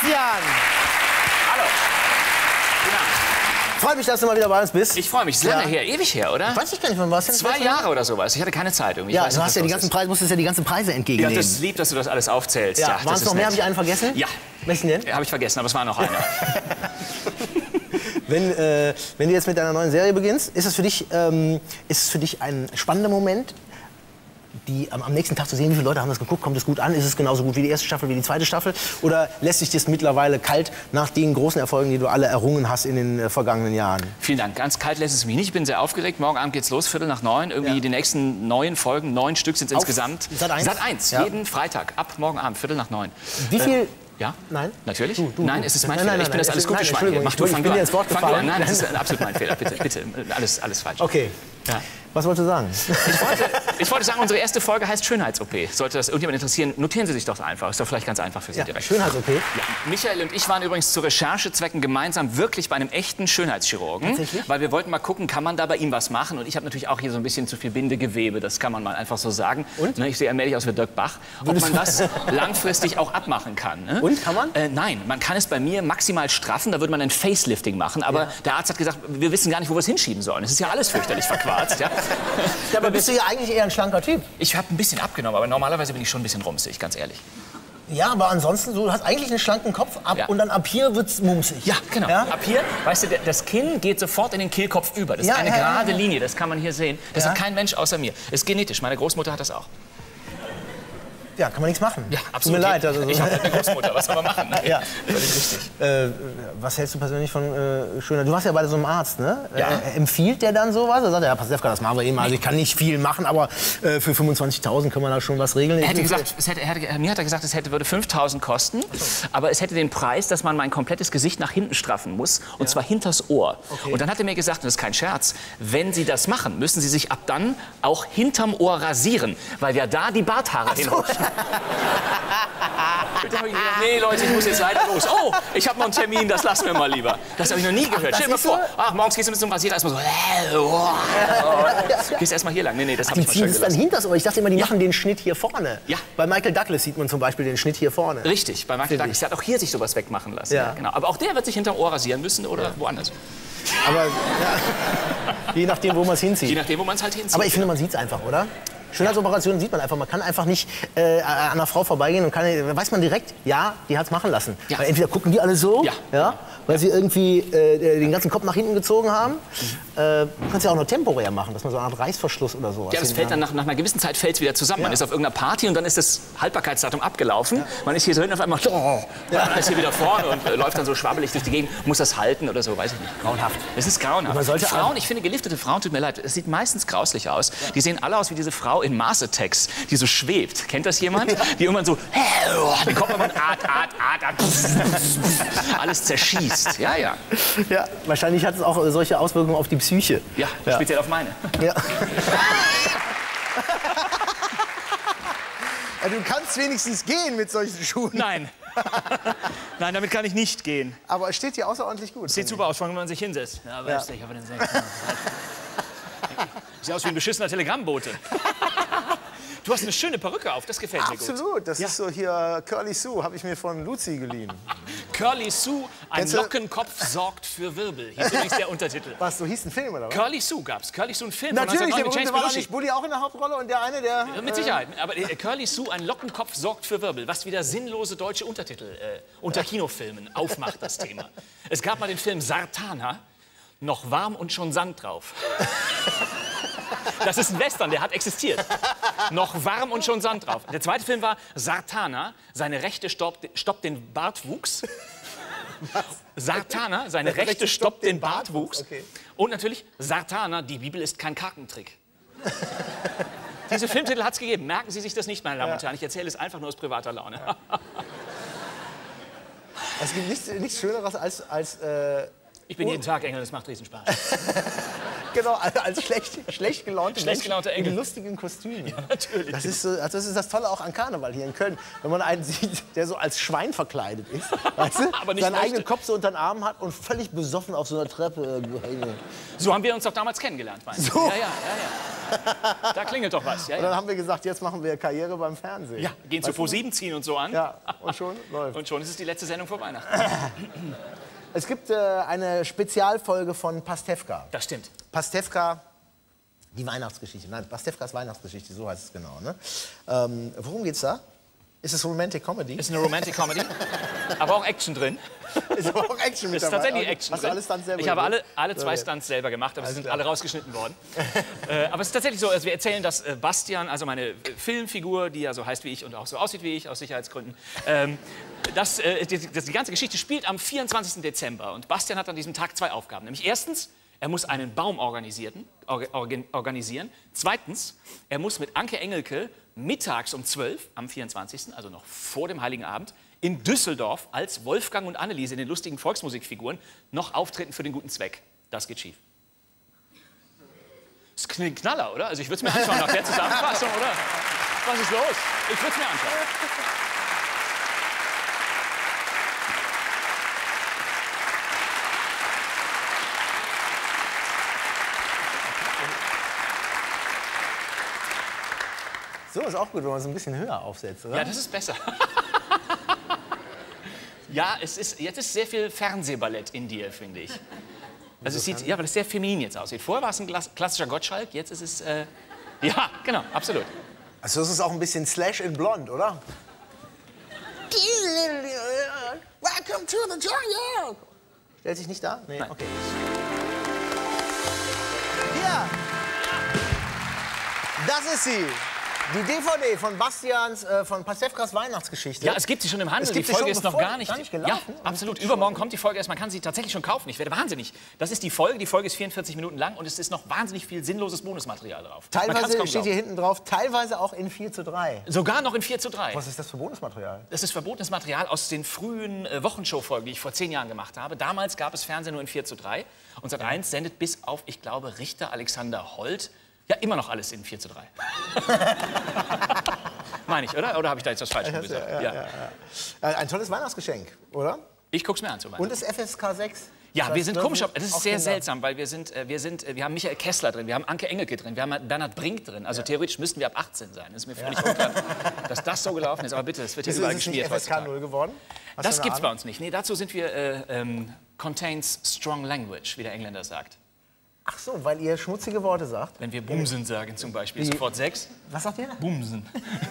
Christian! Hallo. Freut mich, dass du mal wieder bei uns bist. Ich freue mich. Ist lange her, ewig her, oder? Weiß ich gar nicht, wann warst du denn? 2 Jahre oder sowas. Ich hatte keine Zeit irgendwie. Ja, ich weiß du nicht, hast ja die ganzen Preise, musstest ja die ganzen Preise Ja, entgegennehmen. das ist lieb, dass du das alles aufzählst. Ja, Ja, waren es noch mehr? Habe ich einen vergessen? Ja. Welchen denn? Habe ich vergessen, aber es war noch einer. Wenn du jetzt mit deiner neuen Serie beginnst, ist es für dich ein spannender Moment, am nächsten Tag zu sehen, wie viele Leute haben das geguckt, kommt es gut an, ist es genauso gut wie die erste Staffel, wie die zweite Staffel? Oder lässt sich das mittlerweile kalt nach den großen Erfolgen, die du alle errungen hast in den vergangenen Jahren? Vielen Dank. Ganz kalt lässt es mich nicht. Ich bin sehr aufgeregt. Morgen Abend geht's los, 8:45. Irgendwie die nächsten 9 Folgen, 9 Stück sind es insgesamt. Sat.1? Sat.1, Ja. jeden Freitag, ab morgen Abend, 8:45. Wie viel... Ja? Nein? Natürlich? Du. Nein, es ist mein Nein, Fehler. nein, Ich bin das nein, alles gute nein, Schwein hier. Mach du, ich fang bin du dir an. ins Wort Fang du gefallen. an. Nein, das ist absolut mein Fehler. Bitte, bitte. Alles falsch. Okay. Ja. Was wolltest du sagen? Ich wollte sagen, unsere erste Folge heißt Schönheits-OP. Sollte das irgendjemand interessieren, notieren Sie sich doch einfach. Ist doch vielleicht ganz einfach für Sie direkt. Schönheits-OP? Ja. Michael und ich waren übrigens zu Recherchezwecken gemeinsam wirklich bei einem echten Schönheitschirurgen. Tatsächlich? Weil wir wollten mal gucken, kann man da bei ihm was machen? Und ich habe natürlich auch hier so ein bisschen zu viel Bindegewebe, das kann man mal einfach so sagen. Und? Ich sehe allmählich aus wie Dirk Bach. Ob man das langfristig auch abmachen kann. Ne? Und, kann man? Nein, man kann es bei mir maximal straffen, da würde man ein Facelifting machen. Aber der Arzt hat gesagt, wir wissen gar nicht, wo wir es hinschieben sollen. Es ist ja alles fürchterlich verquarzt. Ja? Ja, aber bist du ja eigentlich eher ein schlanker Typ. Ich habe ein bisschen abgenommen, aber normalerweise bin ich schon ein bisschen rumsig, ganz ehrlich. Ja, aber ansonsten, du hast eigentlich einen schlanken Kopf und dann ab hier wird's mumsig. Ja, genau. Ja? Ab hier, weißt du, das Kinn geht sofort in den Kehlkopf über. Das ist eine gerade Linie, das kann man hier sehen. Das hat kein Mensch außer mir. Ist genetisch, meine Großmutter hat das auch. Ja, kann man nichts machen. Ja, absolut. Tut mir leid. Also, ich habe eine Großmutter, was soll man machen? Ne? Ja. Völlig richtig. Was hältst du persönlich von Schönheit? Du warst ja bei so einem Arzt, ne? Ja. Empfiehlt der dann sowas? Er sagt, ja, Pasewka, das machen wir eben. Also ich kann nicht viel machen, aber für 25.000 können wir da schon was regeln. Mir hat er gesagt, es würde 5.000 kosten, aber es hätte den Preis, dass man mein komplettes Gesicht nach hinten straffen muss, und zwar hinters Ohr. Okay. Und dann hat er mir gesagt, und das ist kein Scherz, wenn Sie das machen, müssen Sie sich ab dann auch hinterm Ohr rasieren, weil ja da die Barthaare hinrutschen. Nee, Leute, ich muss jetzt leider los. Oh, ich habe noch einen Termin, das lassen wir mal lieber. Das habe ich noch nie gehört. Stell dir mal vor, morgens gehst du mit so einem Rasierer erstmal so. Gehst erstmal hier lang. Nee, das habe Die ich ziehen es dann hinters Ohr. Ich dachte immer, die Ja. machen den Schnitt hier vorne. Ja. Bei Michael Douglas sieht man zum Beispiel den Schnitt hier vorne. Richtig, bei Michael Douglas. Der hat auch hier sich sowas wegmachen lassen. Ja. Genau. Aber auch der wird sich hinterm Ohr rasieren müssen oder woanders. Aber je nachdem, wo man es hinzieht. Je nachdem, wo man es halt hinzieht. Aber ich finde, man sieht es einfach, oder? Schönheitsoperationen sieht man einfach. Man kann einfach nicht an einer Frau vorbeigehen und weiß man direkt, ja, die hat es machen lassen. Ja. Weil entweder gucken die alle so, Ja. weil sie irgendwie den ganzen Kopf nach hinten gezogen haben. Du kannst ja auch noch temporär machen, dass man so eine Art Reißverschluss oder sowas. Ja, das fällt dann nach einer gewissen Zeit fällt's wieder zusammen. Man ist auf irgendeiner Party und dann ist das Haltbarkeitsdatum abgelaufen. Man ist hier so hinten auf einmal, man ist hier wieder vorne und läuft dann so schwabbelig durch die Gegend. Muss das halten oder so, weiß ich nicht. Grauenhaft. Es ist grauenhaft. Man sollte Frauen, ich finde, geliftete Frauen, tut mir leid, es sieht meistens grauslich aus. Die sehen alle aus wie diese Frau in Mars Attacks, die so schwebt. Kennt das jemand? Die irgendwann so, die kommt immer alles zerschießt. Ja, ja. Ja, wahrscheinlich hat es auch solche Auswirkungen auf die Psyche. Ja, speziell auf meine. Ja. Ja, du kannst wenigstens gehen mit solchen Schuhen. Nein. Nein, damit kann ich nicht gehen. Aber es steht hier außerordentlich gut. Sieht super aus, wenn man sich hinsetzt. Ja, weißt du, ich habe den Sekt. Sieht aus wie ein beschissener Telegrammbote. Du hast eine schöne Perücke auf, das gefällt mir gut. Absolut, das ist so hier Curly Sue, habe ich mir von Luzi geliehen. Curly Sue, ein Kennst du? Lockenkopf sorgt für Wirbel. Hier ist übrigens der Untertitel. Was, so hieß ein Film oder was? Curly Sue gab's. Curly Sue, ein Film Natürlich, von der 1909 mit James berühmte war Belushi. nicht Bully auch in der Hauptrolle und der eine, der... Mit Sicherheit. Aber Curly Sue, ein Lockenkopf sorgt für Wirbel. Was wieder sinnlose deutsche Untertitel unter Kinofilmen aufmacht, das Thema. Es gab mal den Film Sartana, noch warm und schon Sand drauf. Das ist ein Western, der hat existiert. Noch warm und schon Sand drauf. Der zweite Film war Sartana, seine Rechte stoppt den Bartwuchs. Was? Sartana, seine Rechte stoppt den Bartwuchs. Okay. Und natürlich Sartana, die Bibel ist kein Kartentrick. Diese Filmtitel hat es gegeben. Merken Sie sich das nicht, meine Damen und Herren. Ich erzähle es einfach nur aus privater Laune. Es gibt nichts Schöneres als ich bin jeden Tag Engel, das macht riesen Spaß. genau, als schlecht gelaunte Engel. in lustigen Kostümen. Ja, natürlich. Das ist das Tolle auch an Karneval hier in Köln. Wenn man einen sieht, der so als Schwein verkleidet ist, weißt du? Aber nicht seinen möchte. eigenen Kopf so unter den Arm hat und völlig besoffen auf so einer Treppe. So haben wir uns doch damals kennengelernt, meinst du? So. Ja, ja, ja, ja. Da klingelt doch was. Ja, Und dann haben wir gesagt, jetzt machen wir Karriere beim Fernsehen. Ja, gehen zu Pro7, ziehen und so an. Ja, und schon läuft. Und schon ist es die letzte Sendung vor Weihnachten. Es gibt eine Spezialfolge von Pastewka. Das stimmt. Pastewka, die Weihnachtsgeschichte. Nein, Pastewkas Weihnachtsgeschichte, so heißt es genau. Ne? Worum geht's da? Ist es Romantic Comedy? Ist eine Romantic Comedy, aber auch Action drin. Ist aber auch Action mit Ist dabei. tatsächlich Action Hast du drin. alle Stunts selber Ich habe gemacht? alle 2 Stunts selber gemacht, aber sie sind klar. alle rausgeschnitten worden. Aber es ist tatsächlich so, also wir erzählen, dass Bastian, also meine Filmfigur, die ja so heißt wie ich und auch so aussieht wie ich, aus Sicherheitsgründen, die ganze Geschichte spielt am 24. Dezember. Und Bastian hat an diesem Tag 2 Aufgaben. Nämlich erstens, er muss einen Baum organisieren. Zweitens, er muss mit Anke Engelke mittags um 12 am 24., also noch vor dem Heiligen Abend, in Düsseldorf als Wolfgang und Anneliese in den lustigen Volksmusikfiguren noch auftreten für den guten Zweck. Das geht schief. Das ist ein Knaller, oder? Also ich würde es mir anschauen nach der Zusammenfassung, oder? Was ist los? Ich würde es mir anschauen. So ist auch gut, wenn man es ein bisschen höher aufsetzt, oder? Ja, das ist besser. Ja, jetzt ist sehr viel Fernsehballett in dir, finde ich. Also es sieht, ja, weil es sehr feminin jetzt aussieht. Vorher war es ein klassischer Gottschalk, jetzt ist es, ja, genau, absolut. Also das ist auch ein bisschen Slash in Blond, oder? Welcome to the jungle. Stellt sich nicht da? Nee, Nein. okay. Hier. Das ist sie. Die DVD von Bastians, von Pastewkas Weihnachtsgeschichte. Ja, es gibt sie schon im Handel. Es gibt Die sie Folge schon ist noch bevor- gar nicht. gar nicht gelaufen? Ja, absolut. Übermorgen kommt die Folge erst. Man kann sie tatsächlich schon kaufen. Ich werde wahnsinnig. Das ist die Folge. Die Folge ist 44 Minuten lang und es ist noch wahnsinnig viel sinnloses Bonusmaterial drauf. Man kann's Teilweise kaum steht hier glauben. hinten drauf, teilweise auch in 4:3. Sogar noch in 4:3. Was ist das für Bonusmaterial? Das ist verbotenes Material aus den frühen Wochenshow-Folgen, die ich vor 10 Jahren gemacht habe. Damals gab es Fernsehen nur in 4:3. Und Sat.1 sendet bis auf, ich glaube, Richter Alexander Holt, ja, immer noch alles in 4:3. Meine ich, oder? Oder habe ich da jetzt was falsch gesagt? Ja. Ein tolles Weihnachtsgeschenk, oder? Ich guck's mir an zu Weihnachten. Und das FSK 6. Ja, wir sind komisch, das ist auch sehr Kinder. seltsam, weil wir haben Michael Kessler drin, wir haben Anke Engelke drin, wir haben Bernhard Brink drin. Also theoretisch müssten wir ab 18 sein. Das ist mir völlig unklar, dass das so gelaufen ist. Aber bitte, es wird hier Wieso überall ist es nicht geschmiert FSK 0 geworden? Hast Das du eine gibt's bei Ahnung? uns nicht. Nee, dazu sind wir contains strong language, wie der Engländer sagt. Ach so, weil ihr schmutzige Worte sagt. Wenn wir Bumsen sagen zum Beispiel, sofort 6. Was sagt ihr da? Bumsen.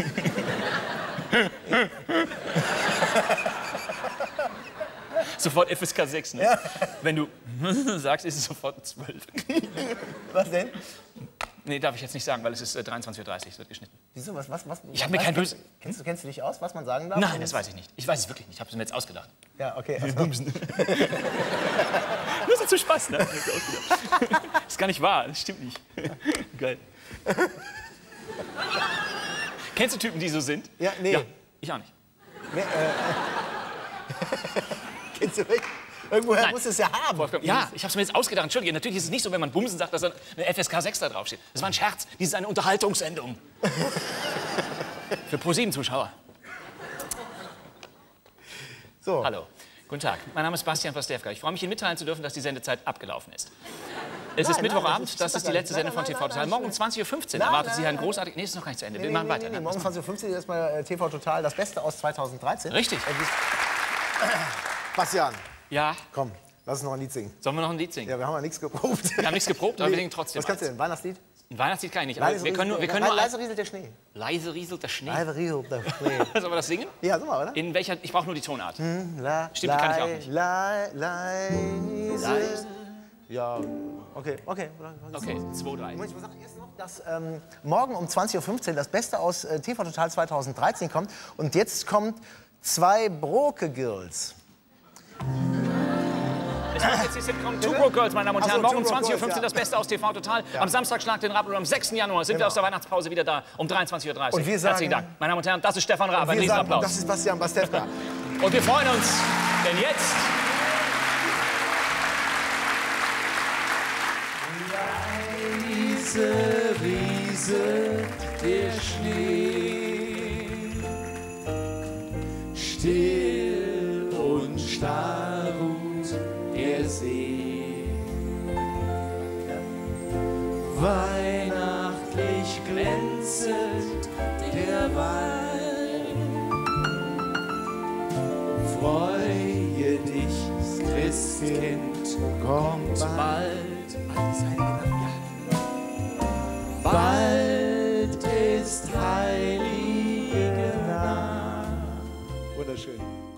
Sofort FSK 6, ne? Ja. Wenn du sagst, ist es sofort 12. Was denn? Nee, darf ich jetzt nicht sagen, weil es ist 23:30 Uhr, es wird geschnitten. Wieso, was? Ich hab mir kein Böse- Kennst du dich aus, was man sagen darf? Nein, das weiß ich nicht. Ich weiß es wirklich nicht. Ich habe es mir jetzt ausgedacht. Ja, okay. Also, Bumsen. Das ist zu Spaß, ne? Das ist gar nicht wahr, das stimmt nicht. Geil. Kennst du Typen, die so sind? ja, nee. Ja, ich auch nicht. Nee, kennst du mich? Irgendwoher Nein. muss es ja haben. Wolfgang, ja, ich habe es mir jetzt ausgedacht. Entschuldige, natürlich ist es nicht so, wenn man Bumsen sagt, dass da eine FSK 6 da draufsteht. Das war ein Scherz. Dies ist eine Unterhaltungssendung. Für Pro7-Zuschauer. So. Hallo, guten Tag. Mein Name ist Bastian Pastewka. Ich freue mich, Ihnen mitteilen zu dürfen, dass die Sendezeit abgelaufen ist. Es ist Nein, Mittwochabend, das ist die letzte nein, Sendung von nein, TV nein, Total. nein, Morgen um nein. 20:15 Uhr Nein, erwartet Sie nein, ein nein. großartiges... Nee, ist noch gar nicht zu Ende. Wir Nee, machen nee, weiter. nee, ne? morgen 20.15 Uhr erstmal TV Total, das Beste aus 2013. Richtig. Bastian, Ja, komm, lass uns noch ein Lied singen. sollen wir noch ein Lied singen? Ja, wir haben ja nichts geprobt. Wir haben nichts geprobt, aber Nee. wir singen trotzdem Was kannst du eins. denn? Weihnachtslied? Ein Weihnachtslied kann ich nicht, aber wir können nur... Leise rieselt der Schnee. Leise rieselt der Schnee. Leise rieselt der Schnee. Sollen wir das singen? Ja, sag mal, oder? In welcher... Ich brauche nur die Tonart. Stimmt, kann ich auch nicht. Leise. Ja, okay. Okay, 2, 3. Ich sage erst noch, dass morgen um 20.15 Uhr das Beste aus TV Total 2013 kommt. Und jetzt kommt 2 Broke-Girls. Es kommt jetzt die Sitcom Two Broke Girls, meine Damen und Ach so, Herren. Morgen um Two Broke 20:15 Uhr Girls, ja. das Beste aus TV Total. Am Samstag Schlag den Rab und am 6. Januar sind wir Genau. aus der Weihnachtspause wieder da um 23:30 Uhr. Und wir sagen- Herzlichen Dank. Meine Damen und Herren, das ist Stefan Raab. Ein Wir sagen, Riesenapplaus. das ist Bastian Pastewka. Und wir freuen uns, denn jetzt... Rieselt der Schnee, still und starr ruht der See. Weihnacht kommt bald. Bald ist heilige Nacht. Wunderschön.